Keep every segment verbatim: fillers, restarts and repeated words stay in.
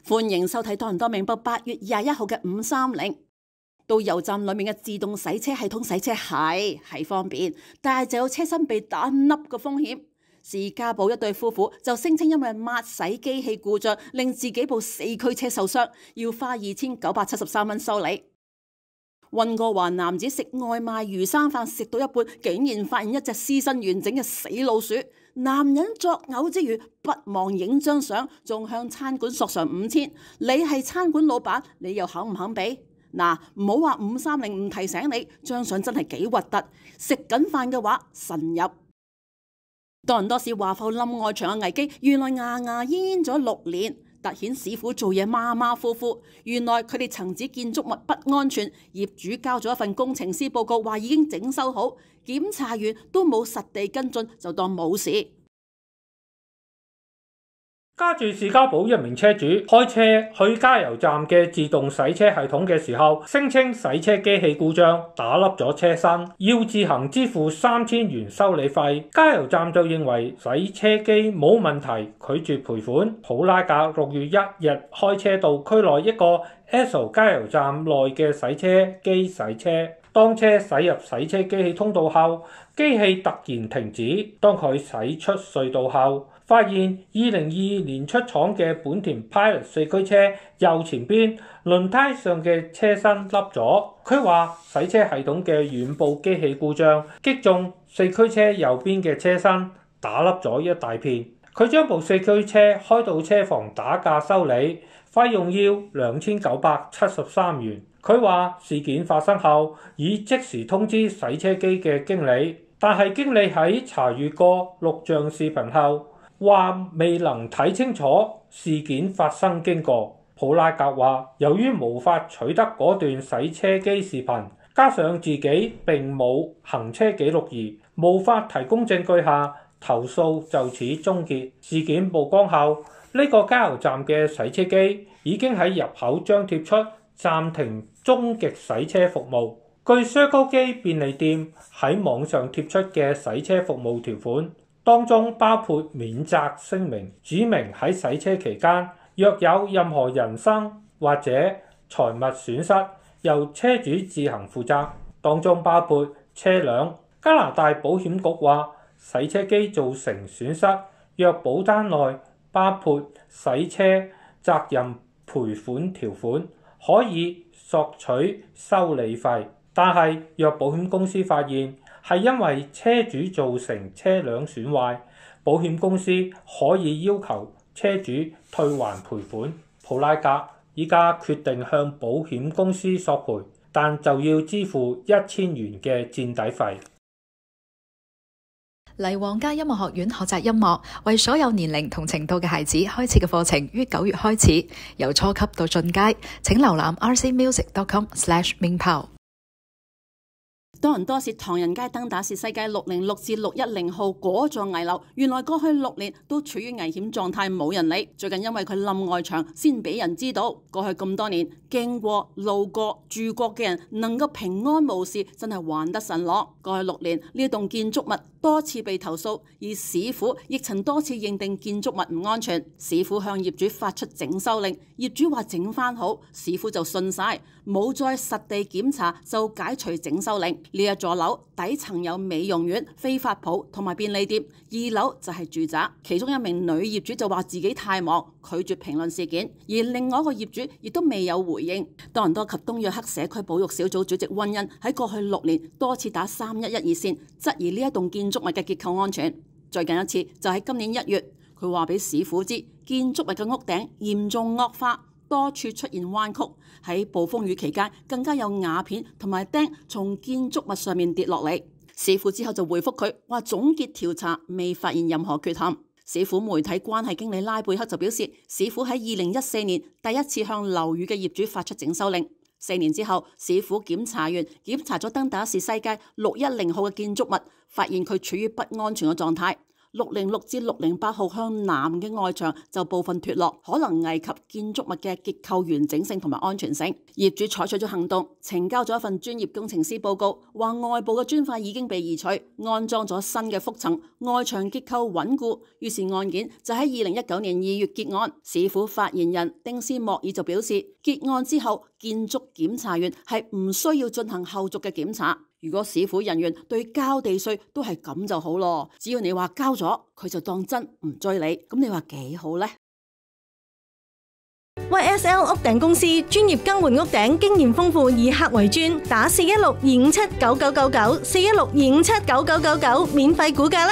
歡迎收睇多倫多明報八月廿一號嘅五三零。到油站裏面嘅自動洗車系統洗車係係方便，但係就有車身被打凹嘅風險。士嘉堡一對夫婦就聲稱因為抹洗機器故障，令自己部四驅車受傷，要花二千九百七十三蚊修理。溫哥華男子食外賣魚生飯食到一半，竟然發現一隻屍身完整嘅死老鼠。男人作嘔之餘，不忘影張相，仲向餐館索償五千。你係餐館老闆，你又肯唔肯俾？嗱，唔好話五三零唔提醒你，張相真係幾核突。食緊飯嘅話，慎入。多倫多市華埠冧外牆嘅危機，原來牙牙煙煙咗六年。凸顯市府做嘢馬馬虎虎，原來佢哋曾指建築物不安全，業主交咗一份工程師報告，話已經整修好，檢查完都冇實地跟進，就當冇事。 家住士嘉堡一名車主開車去加油站嘅自動洗車系統嘅時候，聲稱洗車機器故障打凹咗車身，要自行支付三千元修理費。加油站就認為洗車機冇問題，拒絕賠款。普拉格六月一日開車到區內一個 Esso 加油站內嘅洗車機洗車，當車駛入洗車機器通道後，機器突然停止。當佢駛出隧道後，發現二零二二年出廠嘅本田 Pilot 四驅車右前邊輪胎上嘅車身凹咗。佢話洗車系統嘅軟部機器故障擊中四驅車右邊嘅車身，打凹咗一大片。佢將部四驅車開到車房打價修理，費用要兩千九百七十三元。佢話事件發生後已即時通知洗車機嘅經理，但係經理喺查閱過錄像視頻後，話未能睇清楚事件發生經過。普拉格話，由於無法取得嗰段洗車機視頻，加上自己並冇行車記錄儀，無法提供證據下，投訴就此終結。事件曝光後，呢個加油站嘅洗車機已經喺入口張貼出暫停終極洗車服務。據薛高基便利店喺網上貼出嘅洗車服務條款，當中包括免責聲明，指明喺洗車期間，若有任何人身或者財物損失，由車主自行負責，當中包括車輛。加拿大保險局話，洗車機造成損失，若保單內包括洗車責任賠款條款，可以索取修理費。但係若保險公司發現係因為車主造成車輛損壞，保險公司可以要求車主退還賠款。普拉格依家決定向保險公司索賠，但就要支付一千元嘅墊底費。 黎皇家音樂學院學習音樂，為所有年齡同程度嘅孩子開設嘅課程於九月開始，由初級到進階。請瀏覽 r c music dot com slash 名炮。 多倫多市唐人街登打士西街六零六至六一零號嗰座危樓，原來過去六年都處於危險狀態，冇人理。最近因為佢冧外牆，先俾人知道。過去咁多年，經過、路過、住過嘅人能夠平安無事，真係還得神落。過去六年，呢一棟建築物多次被投訴，而市府亦曾多次認定建築物唔安全。市府向業主發出整修令，業主話整翻好，市府就信晒，冇再實地檢查就解除整修令。呢一座樓底層有美容院、飛髮鋪同埋便利店，二樓就係住宅。其中一名女業主就話自己太忙，拒絕評論事件，而另外一個業主亦都未有回應。多倫多及東約克社區保育小組主席溫恩喺過去六年多次打三一一熱線，質疑呢一棟建築物嘅結構安全。最近一次就喺今年一月，佢話俾市府知建築物嘅屋頂嚴重惡化，多處出現彎曲，喺暴風雨期間更加有瓦片同埋釘從建築物上面跌落嚟。市府之後就回覆佢話總結調查未發現任何缺陷。市府媒體關係經理拉貝克就表示，市府喺二零一四年第一次向樓宇嘅業主發出整修令。四年之後，市府檢查完檢查咗登打士西街六一零號嘅建築物，發現佢處於不安全嘅狀態。 六零六至六零八號向南嘅外牆就部分脫落，可能危及建築物嘅結構完整性同埋安全性。業主採取咗行動，呈交咗一份專業工程師報告，話外部嘅磚塊已經被移除，安裝咗新嘅覆層，外牆結構穩固。於是案件就喺二零一九年二月結案。市府發言人丁斯莫爾就表示，結案之後，建築檢查員係唔需要進行後續嘅檢查。如果市府人員對交地稅都係咁就好咯，只要你話交咗，佢就當真唔追你，咁你話幾好呢？ Y S L 屋頂公司專業更換屋頂，經驗豐富，以客為尊，打四一六二五七九九九九，四一六二五七九九九九，免費估價啦！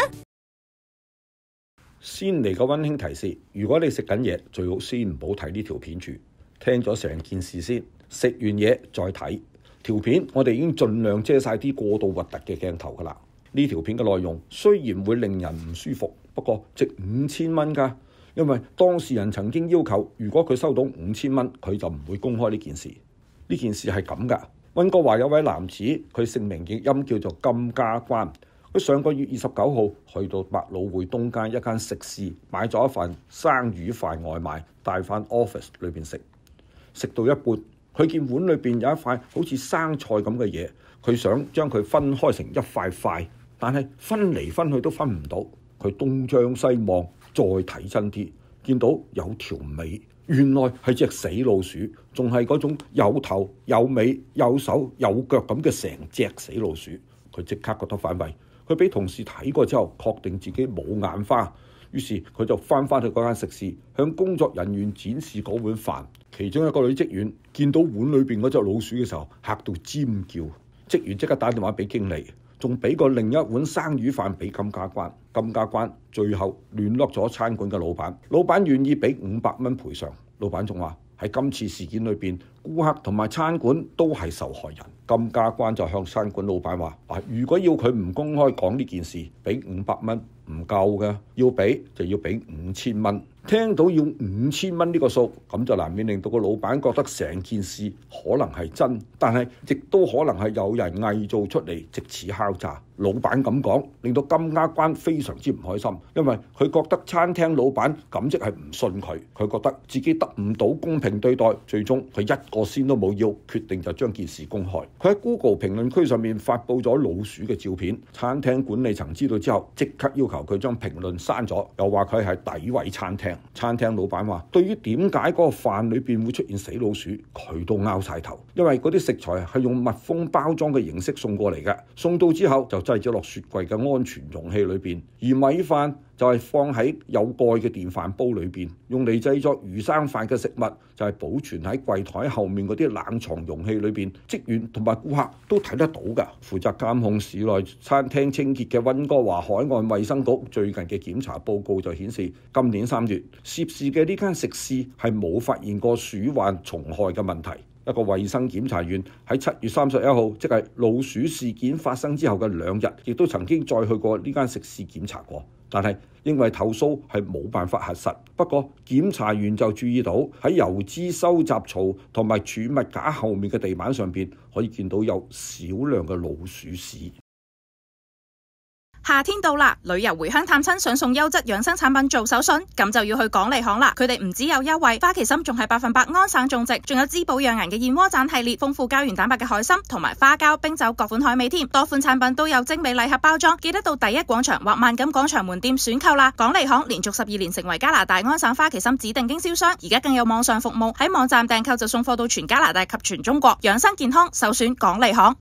先嚟個溫馨提示，如果你食緊嘢，最好先唔好睇呢條片住，聽咗成件事先，食完嘢再睇。條片我哋已經盡量遮晒啲過度核突嘅鏡頭㗎啦。呢條片嘅內容雖然會令人唔舒服，不過值五千蚊㗎，因為當事人曾經要求，如果佢收到五千蚊，佢就唔會公開呢件事。呢件事係咁㗎。溫哥華有位男子，佢姓名譯音叫做金家關，佢上個月二十九號去到百老匯東街一間食肆買咗一份生魚飯外賣，帶返 office 裏邊食，食到一半。佢見碗裏邊有一塊好似生菜咁嘅嘢，佢想將佢分開成一塊塊，但係分嚟分去都分唔到。佢東張西望，再睇真啲，見到有條尾，原來係隻死老鼠，仲係嗰種有頭有尾有手有腳咁嘅成隻死老鼠。佢即刻覺得反胃，佢俾同事睇過之後，確定自己冇眼花。於是佢就翻返去嗰間食肆，向工作人員展示嗰碗飯。其中一個女職員見到碗裏邊嗰隻老鼠嘅時候，嚇到尖叫。職員即刻打電話俾經理，仲俾個另一碗生魚飯俾金家關。金家關最後聯絡咗餐館嘅老闆，老闆願意俾五百蚊賠償。老闆仲話喺今次事件裏邊，顧客同埋餐館都係受害人。金家關就向餐館老闆話：啊，如果要佢唔公開講呢件事，俾五百蚊唔夠嘅，要俾就要俾五千蚊。聽到要五千蚊呢個數，咁就難免令到個老闆覺得成件事可能係真，但係亦都可能係有人偽造出嚟，藉此敲詐。老闆咁講，令到金家關非常之唔開心，因為佢覺得餐廳老闆咁即係唔信佢，佢覺得自己得唔到公平對待，最終佢一個仙都冇要，決定就將件事公開。佢喺 Google 評論區上面發佈咗老鼠嘅照片，餐廳管理層知道之後，即刻要求佢將評論刪咗，又話佢係詆毀餐廳。餐廳老闆話，對於點解嗰個飯裏邊會出現死老鼠，佢都拗晒頭，因為嗰啲食材係用密封包裝嘅形式送過嚟嘅，送到之後就擠咗落雪櫃嘅安全容器裏邊，而米飯就係放喺有蓋嘅電飯煲裏邊，用嚟製作魚生飯嘅食物就係保存喺櫃台後面嗰啲冷藏容器裏邊，職員同埋顧客都睇得到㗎。負責監控市內餐廳清潔嘅溫哥華海岸衛生局最近嘅檢查報告就顯示，今年三月涉事嘅呢間食肆係冇發現過鼠患蟲害嘅問題。一個衛生檢查員喺七月三十一號，即係老鼠事件發生之後嘅兩日，亦都曾經再去過呢間食肆檢查過，但係因為投訴係冇辦法核實。不過檢查員就注意到喺油脂收集槽同埋儲物架後面嘅地板上邊，可以見到有少量嘅老鼠屎。 夏天到啦，旅遊回鄉探親想送優質養生產品做手信，咁就要去港利行啦。佢哋唔只有優惠，花旗參仲係百分百安省種植，仲有滋補養顏嘅燕窩盞系列，豐富膠原蛋白嘅海參同埋花膠、冰酒各款海味添，多款產品都有精美禮盒包裝。記得到第一廣場或萬錦廣場門店選購啦。港利行連續十二年成為加拿大安省花旗參指定經銷商，而家更有網上服務，喺網站訂購就送貨到全加拿大及全中國。養生健康首選港利行。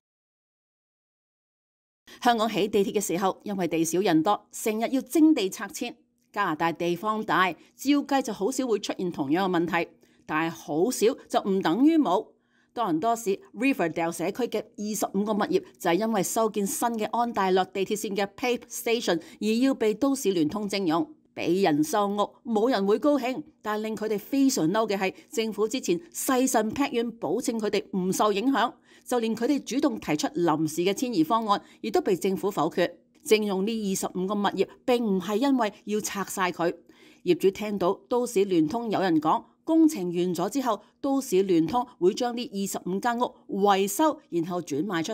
香港起地鐵嘅時候，因為地少人多，成日要徵地拆遷。加拿大地方大，照計就好少會出現同樣嘅問題，但係好少就唔等於冇。多倫多市 Riverdale 社區嘅二十五個物業就係因為修建新嘅安大略地鐵線嘅 Pape Station 而要被都市聯通徵用。俾人收屋，冇人會高興，但令佢哋非常嬲嘅係政府之前誓神劈願保證佢哋唔受影響，就連佢哋主動提出臨時嘅遷移方案，亦都被政府否決。徵用呢二十五個物業並唔係因為要拆晒佢，業主聽到都市聯通有人講工程完咗之後，都市聯通會將呢二十五間屋維修，然後轉賣出去。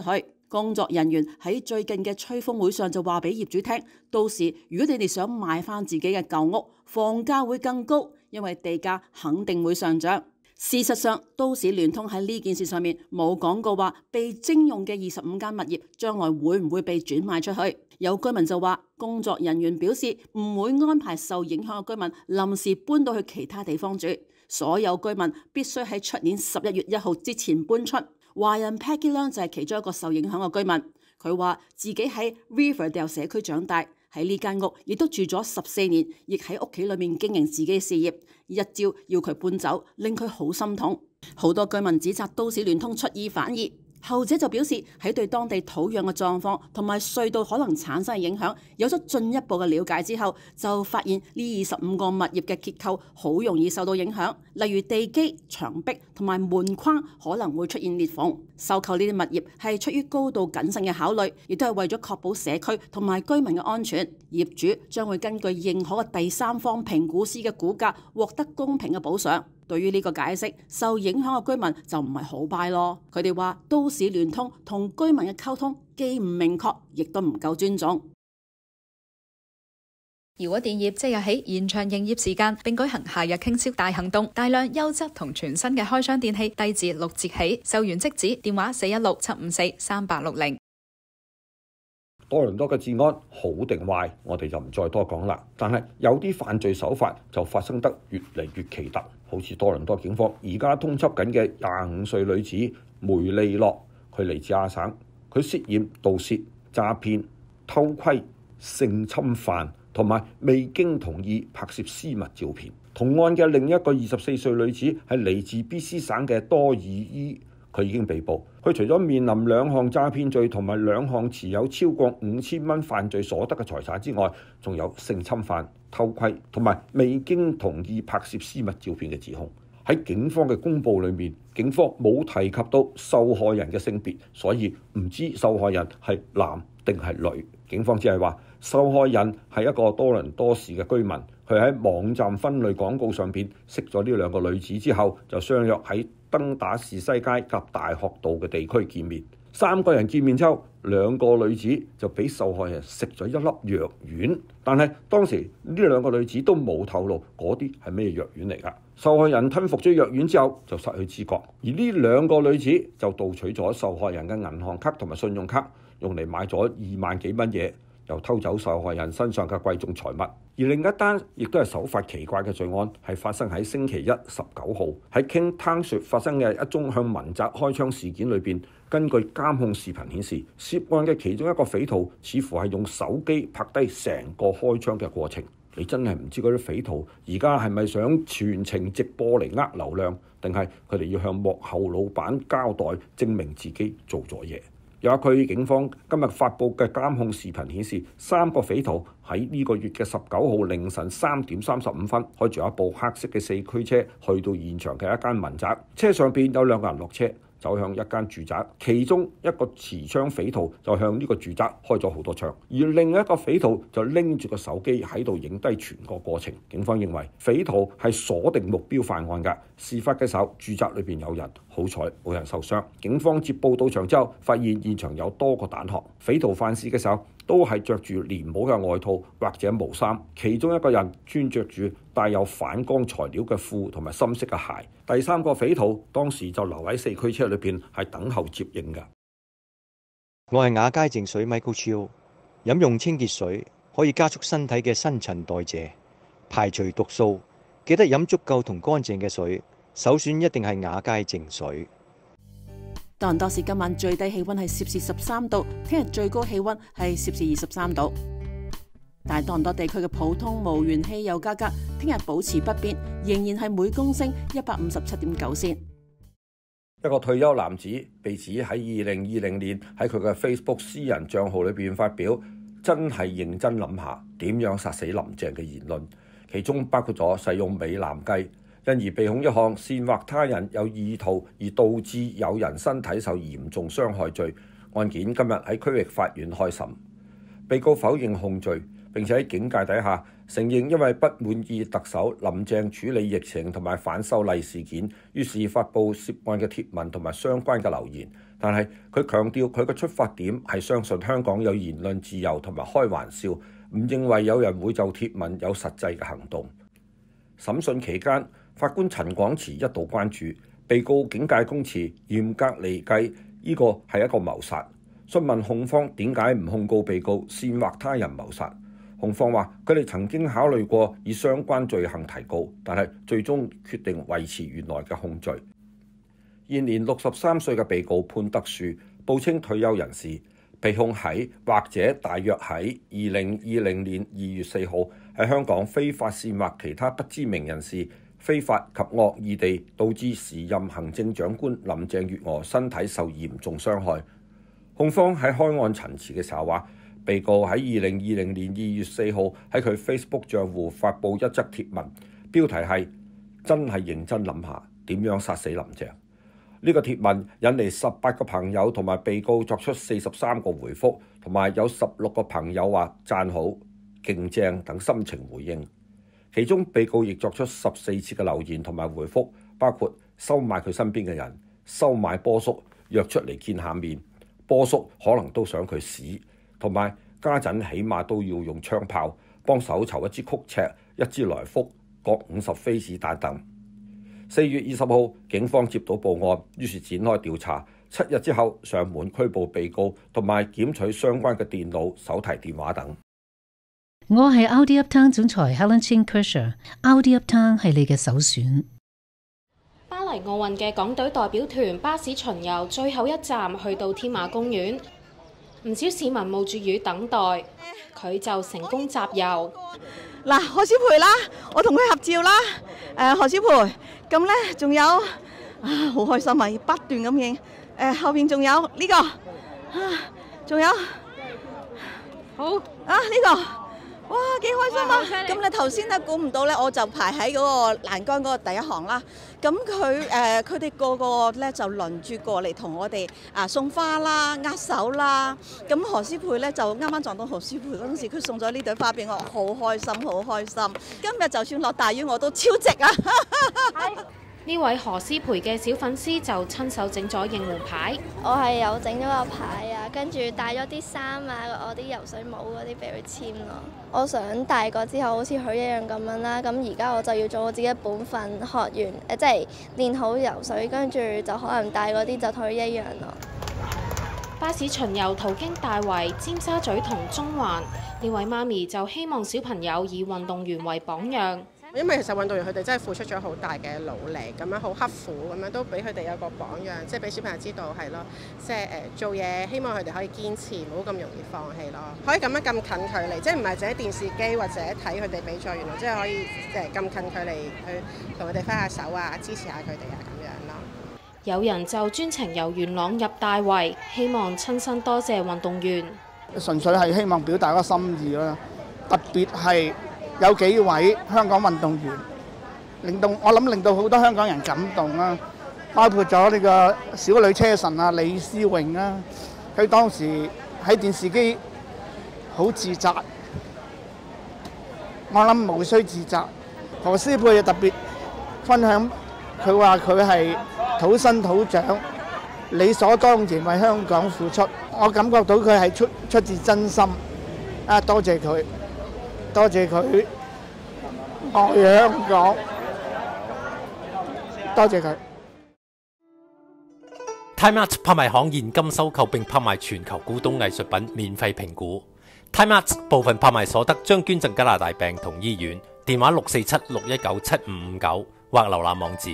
工作人員喺最近嘅吹風會上就話俾業主聽，到時如果你哋想賣翻自己嘅舊屋，房價會更高，因為地價肯定會上漲。事實上，都市聯通喺呢件事上面冇講過話被徵用嘅二十五間物業將來會唔會被轉賣出去。有居民就話，工作人員表示唔會安排受影響嘅居民臨時搬到去其他地方住，所有居民必須喺出年十一月一號之前搬出。華人 Peggy Leung 就係其中一個受影響嘅居民，佢話自己喺 Riverdale 社區長大，喺呢間屋亦都住咗十四年，亦喺屋企裏面經營自己嘅事業。一朝要佢搬走，令佢好心痛。好多居民指責都市聯通出爾反爾。後者就表示喺對當地土壤嘅狀況同埋隧道可能產生嘅影響有咗進一步嘅了解之後，就發現呢二十五個物業嘅結構好容易受到影響，例如地基、牆壁同埋門框可能會出現裂縫。收購呢啲物業係出於高度謹慎嘅考慮，亦都係為咗確保社區同埋居民嘅安全。業主將會根據認可嘅第三方評估師嘅估價獲得公平嘅補償。對於呢個解釋，受影響嘅居民就唔係好拜咯。佢哋話都市聯通同居民嘅溝通既唔明確，亦都唔夠尊重。 怡和電業即日起延長營業時間，並舉行夏日傾銷大行動，大量優質同全新嘅開箱電器低至六折起，售完即止。電話四一六七五四三八六零。 多倫多嘅治安好定壞，我哋就唔再多講啦。但係有啲犯罪手法就發生得越嚟越奇特，好似多倫多警方而家通緝緊嘅廿五歲女子梅利諾，佢嚟自亞省，佢涉嫌盜竊、詐騙、偷窺、性侵犯同埋未經同意拍攝私密照片。同案嘅另一個二十四歲女子係嚟自 B C 省嘅多爾伊。佢已經被捕，佢除咗面臨兩項詐騙罪同埋兩項持有超過五千蚊犯罪所得嘅財產之外，仲有性侵犯、偷窺同埋未經同意拍攝私密照片嘅指控。喺警方嘅公佈裏面，警方冇提及到受害人嘅性別，所以唔知受害人係男定係女。警方只係話受害人係一個多倫多市嘅居民，佢喺網站分類廣告上邊識咗呢兩個女子之後，就相約喺登打士西街及大學道嘅地區見面。三個人見面之後，兩個女子就俾受害人食咗一粒藥丸，但係當時呢兩個女子都冇透露嗰啲係咩藥丸嚟㗎。受害人吞服咗藥丸之後就失去知覺，而呢兩個女子就盜取咗受害人嘅銀行卡同埋信用卡，用嚟買咗二萬幾蚊嘢，又偷走受害人身上嘅貴重財物。而另一單亦都係手法奇怪嘅罪案，係發生喺星期一十九號喺 King Township 發生嘅一宗向民宅開槍事件裏邊，根據監控視頻顯示，涉案嘅其中一個匪徒似乎係用手機拍低成個開槍嘅過程。你真係唔知嗰啲匪徒而家係咪想全程直播嚟呃流量，定係佢哋要向幕後老闆交代，證明自己做咗嘢？有一區警方今日發布嘅監控視頻顯示，三個匪徒喺呢個月嘅十九號凌晨三點三十五分，開住一部黑色嘅四驅車去到現場嘅一間民宅，車上邊有兩個人落車，走向一間住宅，其中一個持槍匪徒就向呢個住宅開咗好多槍，而另一個匪徒就拎住個手機喺度影低全個過程。警方認為匪徒係鎖定目標犯案㗎。事發嘅時候，住宅裏邊有人，好彩冇人受傷。警方接報到場之後，發現現場有多個彈殼。匪徒犯事嘅時候都係着住連帽嘅外套或者毛衫，其中一個人穿着住帶有反光材料嘅褲同埋深色嘅鞋。第三個匪徒當時就留喺四驅車裏邊，係等候接應嘅。 我係亞佳淨水 Michael Chiu， 飲用清潔水可以加速身體嘅新陳代謝，排除毒素。記得飲足夠同乾淨嘅水，首選一定係亞佳淨水。 多倫多市今晚最低氣溫係攝氏十三度，聽日最高氣溫係攝氏二十三度。但係多倫多地區嘅普通無鉛汽油價格聽日保持不變，仍然係每公升一百五十七點九仙。 一個退休男子被指喺二零二零年喺佢嘅 Facebook 私人帳號裏邊發表真係認真諗下點樣殺死林鄭嘅言論，其中包括咗使用美男計，因而被控一項煽惑他人有意圖而導致有人身體受嚴重傷害罪。案件今日喺區域法院開審，被告否認控罪，並且喺警戒底下承認因為不滿意特首林鄭處理疫情同埋反修例事件，於是發布涉案嘅貼文同埋相關嘅留言， 但係佢強調佢嘅出發點係相信香港有言論自由同埋開玩笑，唔認為有人會就貼文有實際嘅行動。審訊期間，法官陳廣池一度關注被告警戒供詞嚴格嚟計，呢個係一個謀殺。詢問控方點解唔控告被告煽惑他人謀殺，控方話佢哋曾經考慮過以相關罪行提告，但係最終決定維持原來嘅控罪。現年六十三歲嘅被告潘德樹，報稱退休人士，被控喺或者大約喺二零二零年二月四號喺香港非法煽惑其他不知名人士，非法及惡意地導致時任行政長官林鄭月娥身體受嚴重傷害。控方喺開案陳詞嘅時候話，被告喺二零二零年二月四號喺佢 Facebook 賬戶發布一則貼文，標題係真係認真諗下點樣殺死林鄭。呢個貼文引嚟十八個朋友同埋被告作出四十三個回覆，同埋有十六個朋友話讚好、勁正等心情回應。其中被告亦作出十四次嘅留言同埋回覆，包括收買佢身邊嘅人、收買波叔、約出嚟見下面、波叔可能都想佢死，同埋家陣起碼都要用槍炮幫手籌一支曲尺、一支來福、各五十飛子彈等。四月二十號，警方接到報案，於是展開調查。七日之後，上門拘捕被告，同埋檢取相關嘅電腦、手提電話等。 我係 Audi Uptown 總裁 Helen Chin Kershaw，Audi Uptown 係你嘅首選。 巴黎奧運嘅港隊代表團巴士巡遊最後一站去到天馬公園，唔少市民冒住雨等待，佢就成功集郵。 嗱，何詩蓓啦，我同佢合照啦。誒，何詩蓓，咁咧仲有啊，好開心啊，不斷咁影。誒，後邊仲有呢個，啊，仲有，好啊呢個，哇，幾開心啊！咁你頭先咧估唔到咧，我就排喺嗰個欄杆嗰個第一行啦。咁佢誒佢哋個個咧就輪住過嚟同我哋啊送花啦、握手啦。咁何詩蓓咧就啱啱撞到何詩蓓嗰陣時，佢送咗呢朵花俾我，好開心，好開心。今日就算落大雨我都超值啊！ 呢位何詩蓓嘅小粉絲就親手整咗應援牌。 我係有整咗個牌啊，跟住帶咗啲衫啊，我啲游水帽嗰啲俾佢簽咯。我想大個之後好似佢一樣咁樣啦，咁而家我就要做我自己嘅本分，學完誒即係練好游水，跟住就可能大個啲就同佢一樣咯。 巴士巡遊途經大圍、尖沙咀同中環，呢位媽咪就希望小朋友以運動員為榜樣。 因為其實運動員佢哋真係付出咗好大嘅努力，咁樣好刻苦，咁樣都俾佢哋有個榜樣，即係俾小朋友知道係咯，即係誒做嘢，希望佢哋可以堅持，唔好咁容易放棄咯。可以咁樣咁近距離，即係唔係淨係電視機或者睇佢哋比賽，原來即係可以誒咁近距離去同佢哋揮下手啊，支持下佢哋啊咁樣咯。 有人就專程由元朗入大圍，希望親身多謝運動員。 純粹係希望表達個心意啦，特別係有幾位香港運動員，令到我諗令到好多香港人感動啦，包括咗呢個小女車神啊李思穎啊，佢當時喺電視機好自責，我諗無需自責。何詩蓓又特別分享，佢話佢係土生土長，理所當然為香港付出，我感覺到佢係出出自真心，啊多謝佢。多謝佢愛香港，多謝佢。 Time Out 拍賣行現金收購並拍賣全球古董藝術品，免費評估。Time Out 部分拍賣所得將捐贈加拿大病童醫院。電話六四七六一九七五五九或瀏覽網址。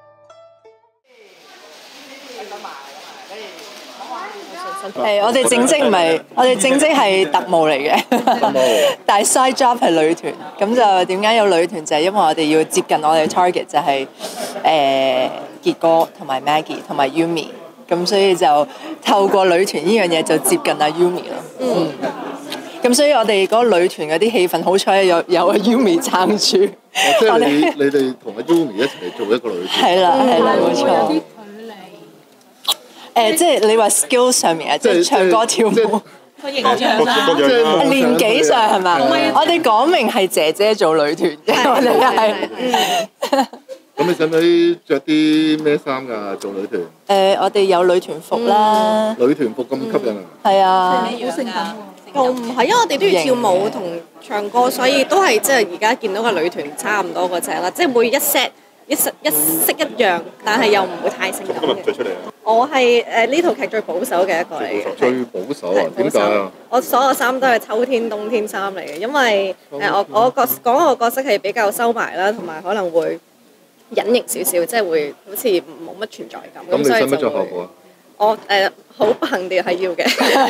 係，我哋正職唔係，我哋正職係特務嚟嘅，但係 side job 係女團，咁就點解有女團就係、是、因為我哋要接近我哋嘅 target 就係、是、誒、呃、傑哥同埋 Maggie 同埋 Yumi， 咁所以就透過女團呢樣嘢就接近阿 Yumi 咯。嗯，咁所以我哋嗰個女團嗰啲氣氛好彩有有阿 Yumi 撐住。 即係你你哋同阿 Yumi 一齊做一個女團。係啦係啦，冇錯。誒、呃，即係你話 skill 上面啊，即係唱歌跳舞，個形象啦，年紀上係嘛？我哋講明係姐姐做女團嘅，我哋係。 咁你使唔使着啲咩衫㗎？做女團？ 誒、呃，我哋有女團服啦。 女團服咁吸引啊？ 係啊。 好性感喎。又唔係，因為我哋都要跳舞同唱歌，所以都係即係而家見到嘅女團差唔多嗰只啦，即係每一 set 一色一色一樣，但係又唔會太性感嘅。 着出嚟啊！ 我係誒呢套劇最保守嘅一個嚟嘅。 最保守啊？點解啊？ 我所有衫都係秋天、冬天衫嚟嘅，因為誒我我角講我角色係比較收埋啦，同埋可能會隱形少少，即係會好似冇乜存在感。 咁你使唔使着校服啊？ 我誒好不幸地係要嘅。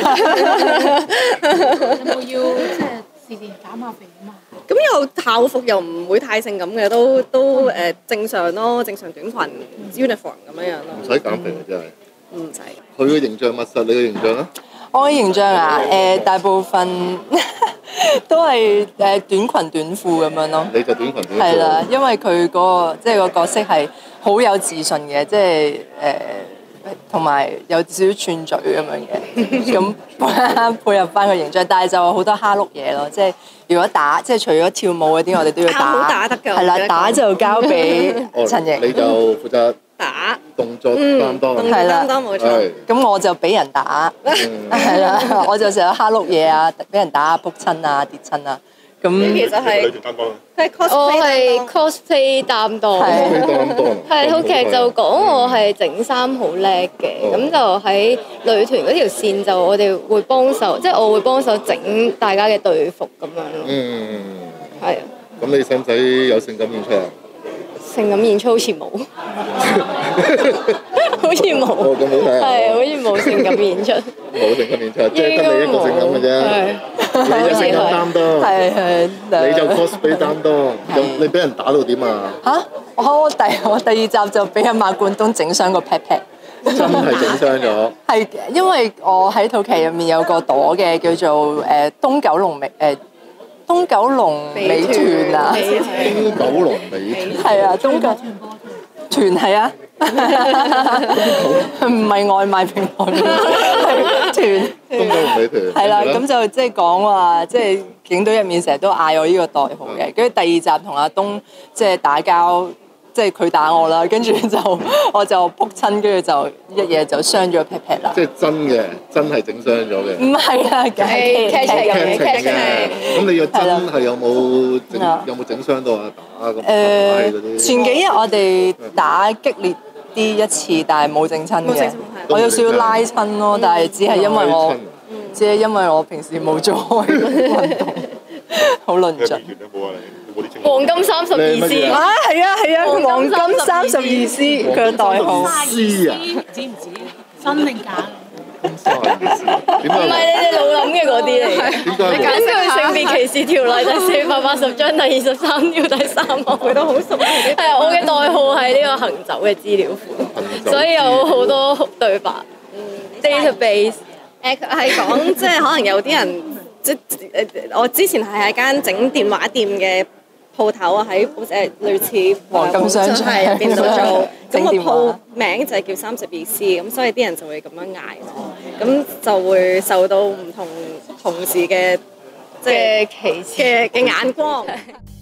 有冇要即係事前減下肥啊嘛？ 咁又校服又唔會太性感嘅，都都誒正常咯，正常短裙 uniform 咁樣樣咯。 唔使減肥啊，真係。 唔使。 佢嘅形象密實，你嘅形象啊？ 我嘅形象啊，誒大部分都係誒短裙短褲咁樣咯。 你就短裙短褲。 係啦，因為佢嗰個即係個角色係好有自信嘅，即係誒。同埋有少少串嘴咁樣嘅，咁配合翻個形象，但係就好多蝦碌嘢咯。即係如果打，即係除咗跳舞嗰啲，我哋都要打。 好打得㗎。 係啦，打就交俾陳瑩。 你就負責打動作擔當。 動作擔當冇錯。 咁我就俾人打，係啦，我就成日蝦碌嘢啊，俾人打啊、仆親啊、跌親啊。咁其實係我係 cosplay 擔當，係套劇就講我係整衫好叻嘅，咁就喺女團嗰條線就我哋會幫手，即係我會幫手整大家嘅隊服咁樣咯。 嗯， 係啊。 咁你使唔使有性感演出啊？ 性感演出好似冇，好似冇， 哦咁好睇啊！ 係好似冇性感演出， 冇性感演出，即係得你一個性感嘅啫。你就性感擔當， 係係。 你就 cosplay 擔當，咁你俾人打到點啊？ 嚇！我第我第二集就俾阿馬冠東整傷個 pat pat， 真係整傷咗。 係因為我喺套劇入面有個朵嘅叫做誒東九龍美誒。東九龍美團啊！ 東九龍美團係啊，東九團係啊，唔係外賣平台，係團。 東九龍美團係啦，咁就即係講話，即係警隊入面成日都嗌我呢個代號嘅。跟住第二集同阿東即係打交，即係佢打我啦，跟住就我就仆親，跟住就一嘢就傷咗 pat pat 啦。 即係真嘅，真係整傷咗嘅。 唔係啊，劇劇情嘅劇情嘅。 咁你又真係有冇整有冇整傷到阿打咁？ 誒，前幾日我哋打激烈啲一次，但係冇整親嘅。我有少少拉親咯，但係只係因為我，只係因為我平時冇做開運動，好論盡。 黃金三十二師啊，係啊係啊，黃金三十二師佢嘅代號。 師啊？ 知唔知？真定假？ 唔係你哋老諗嘅嗰啲嚟嘅。根據性別歧視條例第四百八十章第二十三條第三項，佢都好熟。係啊，我嘅代號係呢個行走嘅資料庫，所以有好多對白。database 誒係講即係可能有啲人即誒我之前係喺間整電話店嘅鋪頭啊，喺誒類似黃金商場入邊度做，咁個鋪名就係叫三十二 C， 咁所以啲人就會咁樣嗌咯，咁就會受到唔同同事嘅即係歧視嘅嘅眼光。